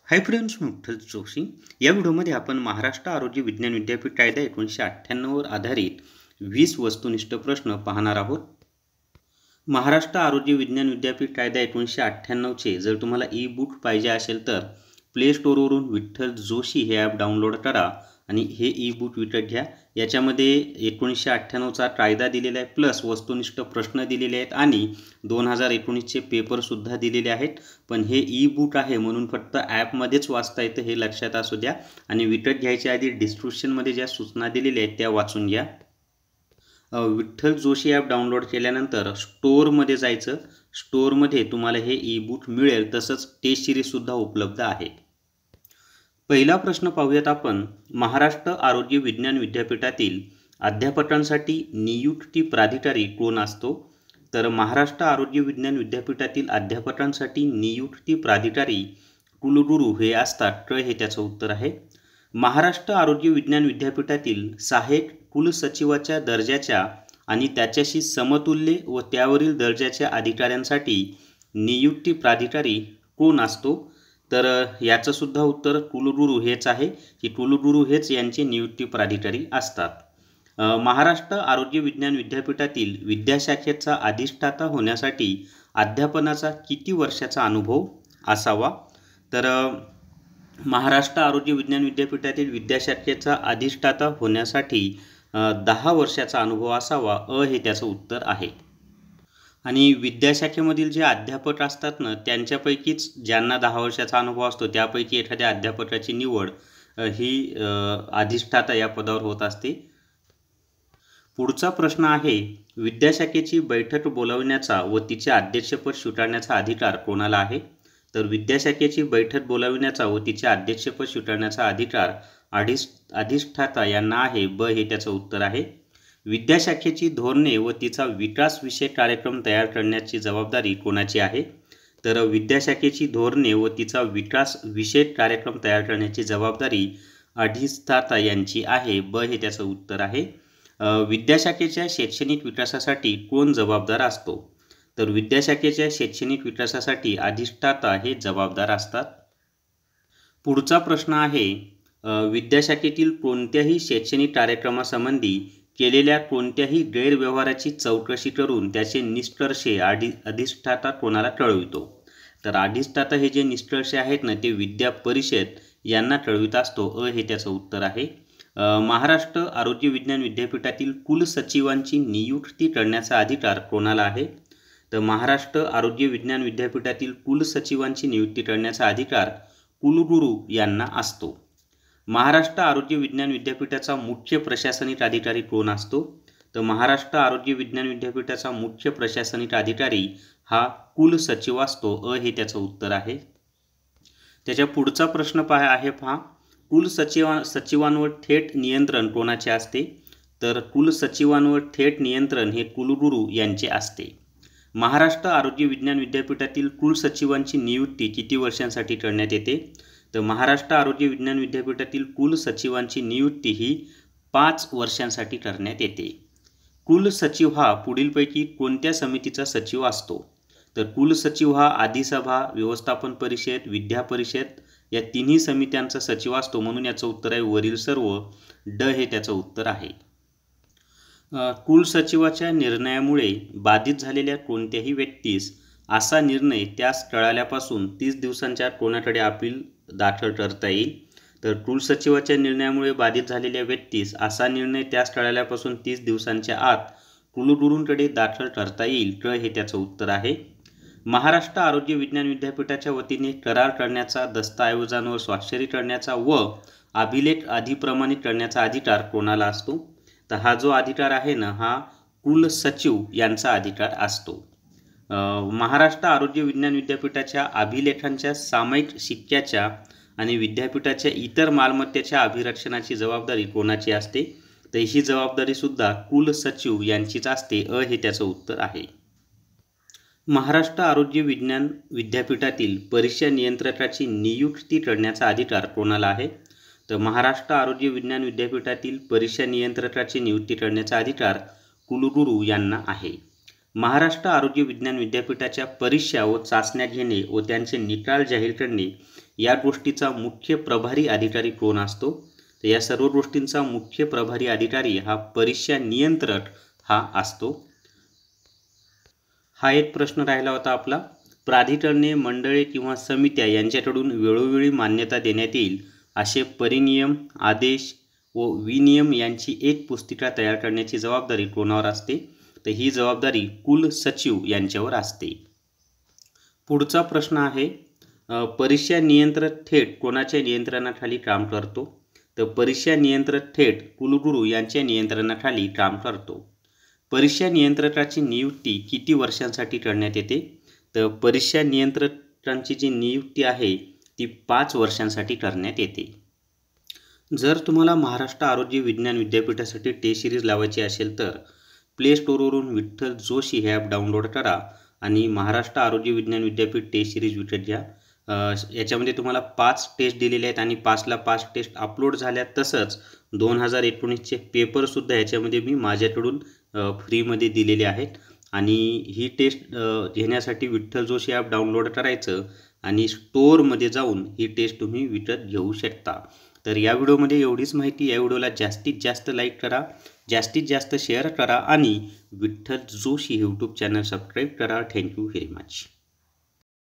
Hi friends, मुठ्ठल Joshi. या व्हिडिओमध्ये आपण महाराष्ट्र आरोग्य विज्ञान विद्यापीठ कायदा 1998 वर आधारित 20 वस्तुनिष्ठ प्रश्न पाहणार आहोत. महाराष्ट्र आरोग्य विज्ञान विद्यापीठ कायदा 1998चे जर तुम्हाला ई बुक पाहिजे असेल तर प्ले स्टोअरवरून विठ्ठल जोशी हे ॲप डाउनलोड करा आणि हे ई बुक विकत घ्या. याच्यामध्ये 1998चा कायदा दिलेला आहे, प्लस वस्तुनिष्ठ प्रश्न दिलेले आहेत आणि 2019चे पेपरसुद्धा दिलेले आहेत. पण हे ई बुक आहे म्हणून फक्त ॲपमध्येच वाचता येतं, हे लक्षात असू द्या. आणि विकत घ्यायच्या आधी डिस्क्रिप्शनमध्ये ज्या सूचना दिलेल्या आहेत त्या वाचून घ्या. विठ्ठल जोशी ॲप डाउनलोड केल्यानंतर स्टोअरमध्ये जायचं. स्टोअरमध्ये तुम्हाला हे ई बुक मिळेल, तसंच टेस्ट सिरीजसुद्धा उपलब्ध आहे. पहिला प्रश्न पाहूयात आपण. महाराष्ट्र आरोग्य विज्ञान विद्यापीठातील अध्यापकांसाठी नियुक्ती प्राधिकारी कोण असतो? तर महाराष्ट्र आरोग्य विज्ञान विद्यापीठातील अध्यापकांसाठी नियुक्ती प्राधिकारी कुलगुरू हे असतात. हे त्याचं उत्तर आहे. महाराष्ट्र आरोग्य विज्ञान विद्यापीठातील सहाय्यक कुलसचिवाच्या दर्जाच्या आणि त्याच्याशी समतुल्य व त्यावरील दर्जाच्या अधिकाऱ्यांसाठी नियुक्ती प्राधिकारी कोण असतो? तर याचं सुद्धा उत्तर कुलगुरू हेच आहे, की कुलगुरू हेच यांचे नियुक्ती प्राधिकारी असतात. महाराष्ट्र आरोग्य विज्ञान विद्यापीठातील विद्याशाखेचा अधिष्ठाता होण्यासाठी अध्यापनाचा किती वर्षाचा अनुभव असावा? तर महाराष्ट्र आरोग्य विज्ञान विद्यापीठातील विद्याशाखेचा अधिष्ठाता होण्यासाठी 10 वर्षाचा अनुभव असावा. हे त्याचं उत्तर आहे. आणि विद्याशाखेमधील जे अध्यापक असतात ना, त्यांच्यापैकीच ज्यांना 10 वर्षाचा अनुभव असतो त्यापैकी एखाद्या अध्यापकाची निवड ही अधिष्ठाता या पदावर होत असते. पुढचा प्रश्न आहे, विद्याशाखेची बैठक बोलावण्याचा व तिचे अध्यक्षपद स्वीकारण्याचा अधिकार कोणाला आहे? तर विद्याशाखेची बैठक बोलावण्याचा व तिचे अध्यक्षपद स्वीकारण्याचा अधिकार अधिष्ठाता यांना आहे. हे त्याचं उत्तर आहे. विद्याशाखेची धोरणे व तिचा विकास विषयक कार्यक्रम तयार करण्याची जबाबदारी कोणाची आहे? तर विद्याशाखेची धोरणे व तिचा विकास विषयक कार्यक्रम तयार करण्याची जबाबदारी अधिष्ठाता यांची आहे. हे त्याचं उत्तर आहे. विद्याशाखेच्या शैक्षणिक विकासासाठी कोण जबाबदार असतो? तर विद्याशाखेच्या शैक्षणिक विकासासाठी अधिष्ठाता हे जबाबदार असतात. पुढचा प्रश्न आहे, विद्याशाखेतील कोणत्याही शैक्षणिक कार्यक्रमासंबंधी केलेल्या कोणत्याही गैरव्यवहाराची चौकशी करून त्याचे निष्कर्ष अधिष्ठाता कोणाला कळवितो? तर अधिष्ठाता हे जे निष्कर्ष आहेत ना, ते विद्या परिषद यांना कळवित असतो. हे त्याचं उत्तर आहे. महाराष्ट्र आरोग्य विज्ञान विद्यापीठातील कुलसचिवांची नियुक्ती करण्याचा अधिकार कोणाला आहे? तर महाराष्ट्र आरोग्य विज्ञान विद्यापीठातील कुलसचिवांची नियुक्ती करण्याचा अधिकार कुलगुरू यांना असतो. महाराष्ट्र आरोग्य विज्ञान विद्यापीठाचा मुख्य प्रशासनिक अधिकारी कोण असतो? तर महाराष्ट्र आरोग्य विज्ञान विद्यापीठाचा मुख्य प्रशासनिक अधिकारी हा कुलसचिव असतो. हे त्याचं उत्तर आहे. त्याच्या पुढचा प्रश्न आहे पहा, सचिवांवर थेट नियंत्रण कोणाचे असते? तर कुलसचिवांवर थेट नियंत्रण हे कुलगुरू यांचे असते. महाराष्ट्र आरोग्य विज्ञान विद्यापीठातील कुलसचिवांची नियुक्ती किती वर्षांसाठी करण्यात येते? तर महाराष्ट्र आरोग्य विज्ञान विद्यापीठातील कुलसचिवांची नियुक्ती ही 5 वर्षांसाठी करण्यात येते. कुलसचिव हा पुढीलपैकी कोणत्या समितीचा सचिव असतो? तर कुलसचिव हा अधिसभा, व्यवस्थापन परिषद, विद्या परिषद या तिन्ही समित्यांचा सचिव असतो. म्हणून याचं उत्तर आहे वरील सर्व. हे त्याचं उत्तर आहे. कुलसचिवाच्या निर्णयामुळे बाधित झालेल्या कोणत्याही व्यक्तीस असा निर्णय त्यास कळाल्यापासून 30 दिवसांच्या कोणाकडे अपील दाखल करता येईल? तर कुलसचिवाच्या निर्णयामुळे बाधित झालेल्या व्यक्तीस असा निर्णय त्यास कळाल्यापासून 30 दिवसांच्या आत कुलगुरूंकडे दाखल करता येईल. हे त्याचं उत्तर आहे. महाराष्ट्र आरोग्य विज्ञान विद्यापीठाच्या वतीने करार करण्याचा, दस्तऐवजांवर स्वाक्षरी करण्याचा व अभिलेख अधिप्रमाणित करण्याचा अधिकार कोणाला असतो? तर हा जो अधिकार आहे ना, हा कुलसचिव यांचा अधिकार असतो. महाराष्ट्र आरोग्य विज्ञान विद्यापीठाच्या अभिलेखांच्या सामायिक शिक्क्याच्या आणि विद्यापीठाच्या इतर मालमत्तेच्या अभिरक्षणाची जबाबदारी कोणाची असते? तर ही जबाबदारी सुद्धा कुलसचिव यांचीच असते. हे त्याचं उत्तर आहे. महाराष्ट्र आरोग्य विज्ञान विद्यापीठातील परीक्षा नियंत्रकाची नियुक्ती करण्याचा अधिकार कोणाला आहे? तर महाराष्ट्र आरोग्य विज्ञान विद्यापीठातील परीक्षा नियंत्रकाची नियुक्ती करण्याचा अधिकार कुलगुरू यांना आहे. महाराष्ट्र आरोग्य विज्ञान विद्यापीठाच्या परीक्षा व चाचण्या घेणे व त्यांचे निकाल जाहीर करणे या गोष्टीचा मुख्य प्रभारी अधिकारी कोण असतो? तर या सर्व गोष्टींचा मुख्य प्रभारी अधिकारी हा परीक्षा नियंत्रक हा असतो. हा एक प्रश्न राहिला होता आपला. प्राधिकरणे, मंडळे किंवा समित्या यांच्याकडून वेळोवेळी मान्यता देण्यात येईल असे परिनियम, आदेश व विनियम यांची एक पुस्तिका तयार करण्याची जबाबदारी कोणावर असते? तर ही जबाबदारी कुलसचिव यांच्यावर असते. पुढचा प्रश्न आहे, परीक्षा नियंत्रक थेट कोणाच्या नियंत्रणाखाली काम करतो? तर परीक्षा नियंत्रक थेट कुलगुरू यांच्या नियंत्रणाखाली काम करतो. परीक्षा नियंत्रकाची नियुक्ती किती वर्षांसाठी करण्यात येते? तर परीक्षा नियंत्रकांची जी नियुक्ती आहे ती 5 वर्षांसाठी करण्यात येते. जर तुम्हाला महाराष्ट्र आरोग्य विज्ञान विद्यापीठासाठी टेस्ट सिरीज लावायची असेल तर प्ले स्टोअरवरून विठ्ठल जोशी हे ॲप डाउनलोड करा आणि महाराष्ट्र आरोग्य विज्ञान विद्यापीठ टेस्ट सिरीज विकत घ्या. याच्यामध्ये तुम्हाला 5 टेस्ट दिलेले आहेत आणि 5ला 5 टेस्ट अपलोड झाल्या. तसंच 2019चे पेपरसुद्धा याच्यामध्ये मी माझ्याकडून फ्रीमध्ये दिलेले आहेत. आणि ही टेस्ट घेण्यासाठी विठ्ठल जोशी ॲप डाउनलोड करायचं आणि स्टोअरमध्ये जाऊन ही टेस्ट तुम्ही विकत घेऊ शकता. तर या व्हिडिओमध्ये एवढीच माहिती. या व्हिडिओला जास्तीत जास्त लाईक करा, जास्तीत जास्त शेअर करा आणि Vitthal Joshi YouTube channel subscribe करा. Thank you very much.